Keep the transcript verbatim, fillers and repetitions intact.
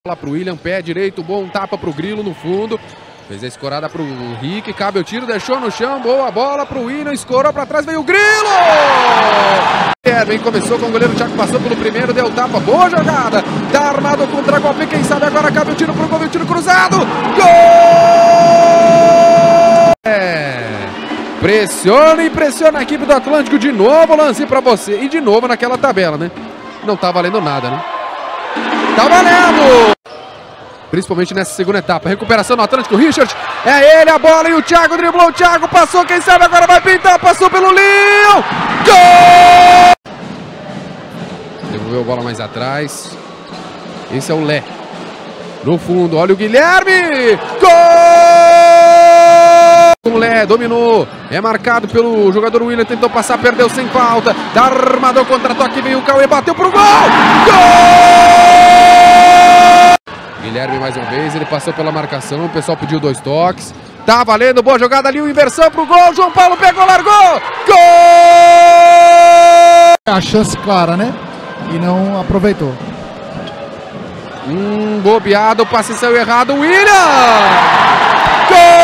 Bola pro William, pé direito, bom tapa pro Grilo no fundo. Fez a escorada pro Rick, cabe o tiro, deixou no chão, boa bola pro William, escorou pra trás, veio o Grilo! Guilherme começou com o goleiro, Thiago passou pelo primeiro, deu tapa, boa jogada, tá armado com o Dragolpe, quem sabe agora cabe o tiro pro gol, o tiro cruzado, gol! É, pressiona, impressiona a equipe do Atlântico, de novo lance pra você, e de novo naquela tabela, né? Não tá valendo nada, né? Tá valendo! Principalmente nessa segunda etapa. Recuperação no Atlântico. Richard. É ele a bola e o Thiago driblou. O Thiago passou. Quem sabe agora vai pintar. Passou pelo Leão. Gol! Devolveu a bola mais atrás. Esse é o Lé. No fundo. Olha o Guilherme. Gol! O Lé dominou. É marcado pelo jogador William. Tentou passar. Perdeu sem falta. Da armador contra-toque. Veio o Cauê. Bateu pro gol. Gol! Guilherme mais uma vez, ele passou pela marcação, o pessoal pediu dois toques. Tá valendo, boa jogada ali, o inversão pro gol, João Paulo pegou, largou, gol! A chance clara, né? E não aproveitou. Hum, bobeado, o passe saiu errado, William! Gol!